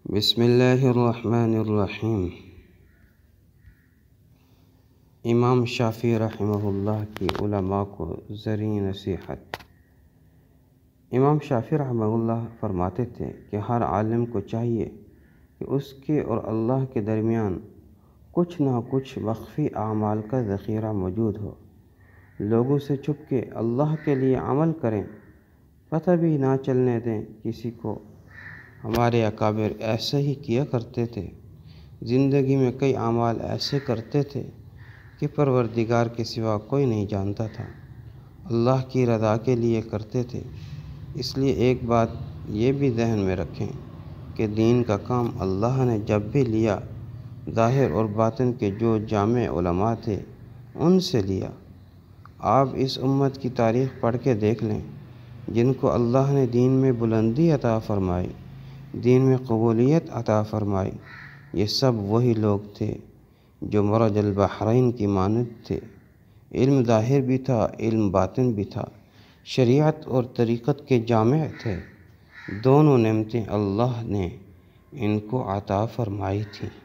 بسم اللہ الرحمن الرحیم۔ امام شافعی رحمہ اللہ کی علماء کو زرعی نصیحت۔ امام شافعی رحمہ اللہ فرماتے تھے کہ ہر عالم کو چاہیے کہ اس کے اور اللہ کے درمیان کچھ نہ کچھ وقفی اعمال کا ذخیرہ موجود ہو۔ لوگوں سے چھپ کے اللہ کے لیے عمل کریں، پتہ بھی نہ چلنے دیں کسی کو۔ ہمارے اکابر ایسے ہی کیا کرتے تھے، زندگی میں کئی اعمال ایسے کرتے تھے کہ پروردگار کے سوا کوئی نہیں جانتا تھا، اللہ کی رضا کے لیے کرتے تھے۔ اس لیے ایک بات یہ بھی ذہن میں رکھیں کہ دین کا کام اللہ نے جب بھی لیا، ظاہر اور باطن کے جو جامع علماء تھے ان سے لیا۔ آپ اس امت کی تاریخ پڑھ کے دیکھ لیں، جن کو اللہ نے دین میں بلندی عطا فرمائی، دین میں قبولیت عطا فرمائی، یہ سب وہی لوگ تھے جو مرج البحرین کی مانند تھے۔ علم ظاہر بھی تھا، علم باطن بھی تھا، شریعت اور طریقت کے جامع تھے۔ دونوں نعمتیں اللہ نے ان کو عطا فرمائی تھیں۔